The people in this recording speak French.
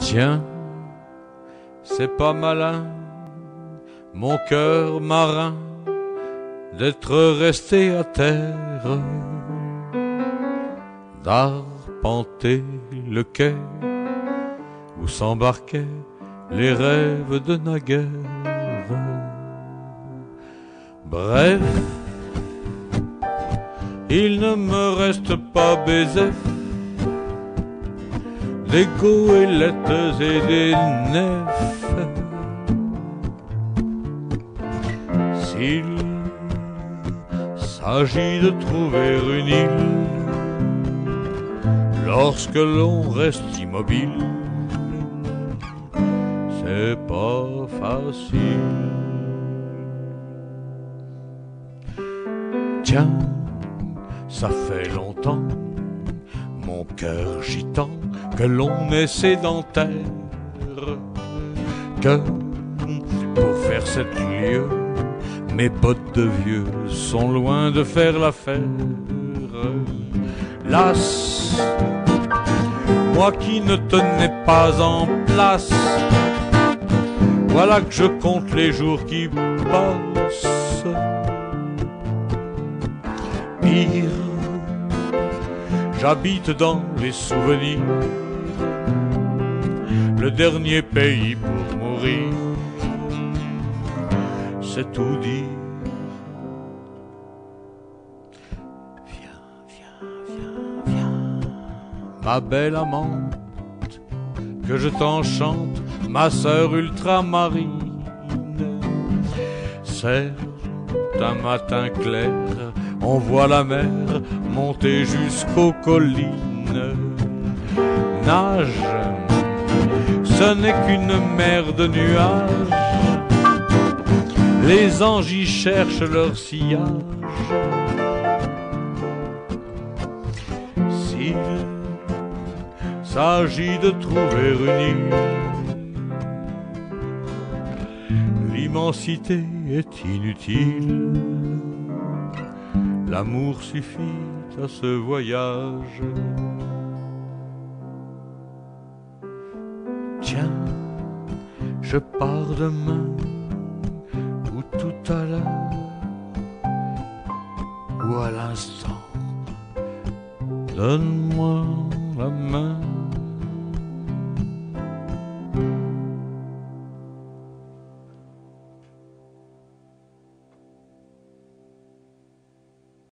Tiens, c'est pas malin, mon cœur marin, d'être resté à terre, d'arpenter le quai où s'embarquaient les rêves de naguère. Bref, il ne me reste pas baiser des goélettes et des nefs. S'il s'agit de trouver une île lorsque l'on reste immobile, c'est pas facile. Tiens, ça fait longtemps, mon cœur gitan, que l'on est sédentaire, que pour faire 7 lieues, mes bottes de vieux sont loin de faire l'affaire. Las, moi qui ne tenais pas en place, voilà que je compte les jours qui passent. Pire, j'habite dans les souvenirs, le dernier pays pour mourir, c'est tout dire. Viens, viens, viens, viens, ma belle amante, que je t'enchante, ma sœur ultramarine. C'est un matin clair, on voit la mer monter jusqu'aux collines. Nage, ce n'est qu'une mer de nuages, les anges y cherchent leur sillage. S'il s'agit de trouver une île, l'immensité est inutile, l'amour suffit à ce voyage. Tiens, je pars demain ou tout à l'heure ou à l'instant. Donne-moi la main.